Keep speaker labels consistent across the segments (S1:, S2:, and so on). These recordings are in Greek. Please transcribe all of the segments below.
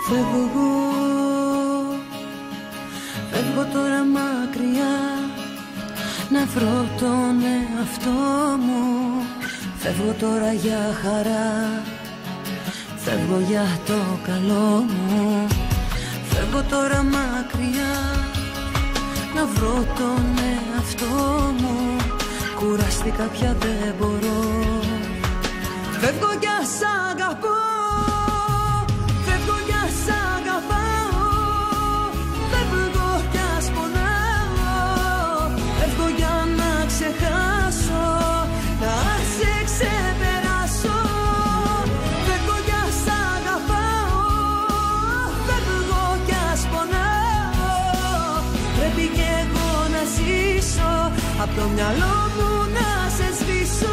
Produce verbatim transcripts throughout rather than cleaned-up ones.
S1: Φεύγω, φεύγω τώρα μακριά, να βρω τον εαυτό μου. Φεύγω τώρα για χαρά, φεύγω για το καλό μου. Φεύγω τώρα μακριά, να βρω τον εαυτό μου. Κουράστηκα πια δεν μπορώ. Φεύγω κι σ' αγαπώ, φεύγω κι σ' αγαπάω. Φεύγω κι ας πονάω, φεύγω για να ξεχάσω, να σε ξεπεράσω. Φεύγω κι σ' αγαπάω, φεύγω κι ας πονάω. Πρέπει κι εγώ να ζήσω, απ' το μυαλό μου να σε σβήσω.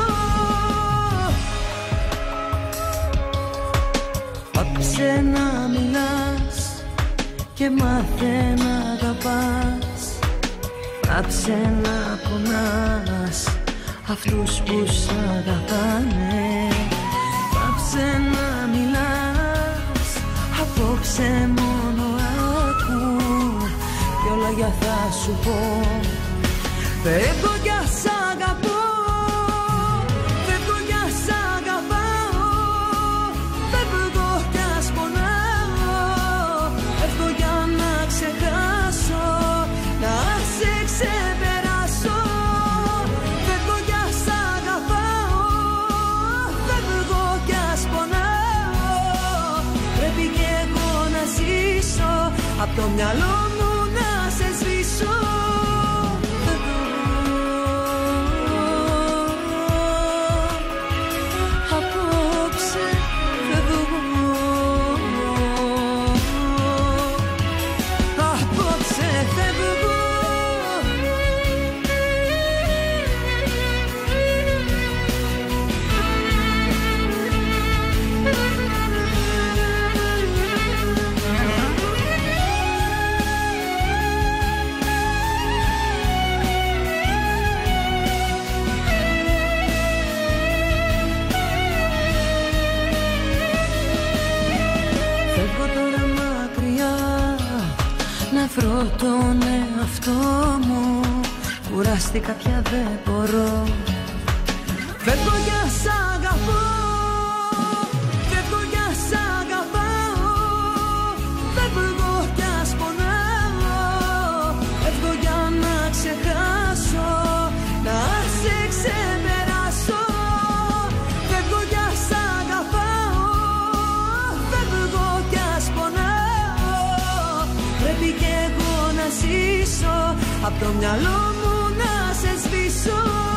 S1: Πάψε να μιλάς και μάθε να αγαπάς. Πάψε να πονάς αυτούς που σ' αγαπάνε. Πάψε να μιλάς, απόψε μόνο άκου κι όλα για θα σου πω. Φεύγω κι σ' αγαπώ, φεύγω κι σ' αγαπάω. Φεύγω κι ας πονάω, φεύγω για να ξεχάσω, να σε ξεπεράσω. Φεύγω κι σ' αγαπάω, φεύγω κι ας πονάω. Πρέπει κι εγώ να ζήσω, απ' το μυαλό μου να σε σβήσω. Βρω τον εαυτό μου, κουράστηκα πια δεν μπορώ. Φεύγω κι σ' αγαπώ, φεύγω κι σ' αγαπάω. Φεύγω κι ας πονάω, φεύγω για να ξεχάσω, να σε ξεπεράσω. Φεύγω κι σ' αγαπάω, φεύγω κι ας πονάω. Πρέπει κι εγώ να ζήσω, απ' το μυαλό μου να σε σβήσω.